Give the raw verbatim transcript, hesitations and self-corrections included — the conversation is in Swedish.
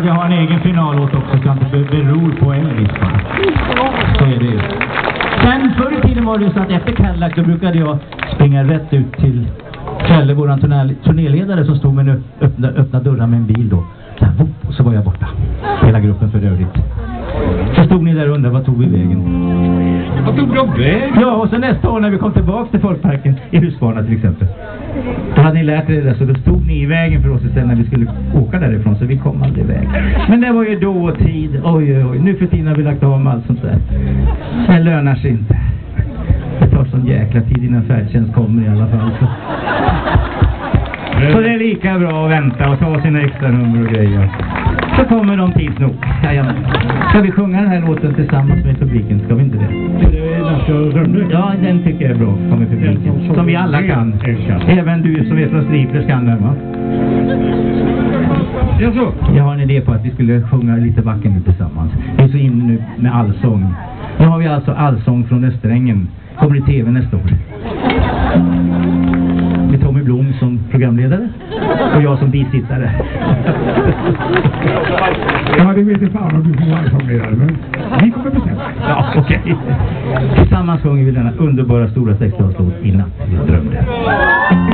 jag har en egen finallåt också, så inte be- beror på Elvis. Så är det ju. Sen förr i tiden var det ju så att efter Cadillac då brukade jag springa rätt ut till Kjelle, våran turné- turnéledare som stod med en öppna, öppna dörrar med en bil då. Så, här, och så var jag borta. Hela gruppen för övrigt. Så stod ni där och undrade, vad tog vi vägen? Vad tog de vägen? Ja, och så nästa år när vi kom tillbaka till Folkparken i Husqvarna till exempel. Då hade ni lärt er det, så då stod ni i vägen för oss istället när vi skulle åka därifrån, så vi kom aldrig iväg. Men det var ju då och tid. Oj, oj, oj. Nu för tiden har vi lagt om allt sånt där. Det lönar sig inte. Det tar sån jäkla tid innan färdtjänst kommer i alla fall. Så. Så det är lika bra att vänta och ta sina extra nummer och grejer. Så kommer de tids nog. Jajamän. Ska vi sjunga den här låten tillsammans med publiken? Ska vi inte det? Ja, den tycker jag är bra. Kommer publiken. Som vi alla kan. Även du som är från Striplers kan den, va? Ja, så. Jag har en idé på att vi skulle sjunga lite vackert nu tillsammans. Vi är så inne nu med allsång. Nu har vi alltså allsång från Österängen. Kommer i tv nästa år. Med Tommy Blom som programledare och jag som bisittare. Ja, det vet jag fan om du får vara programledare, men vi kommer bestämma. Ja, okej. Okay. Tillsammans sjunger vi denna underbara stora sextonslåt I natt jag drömde.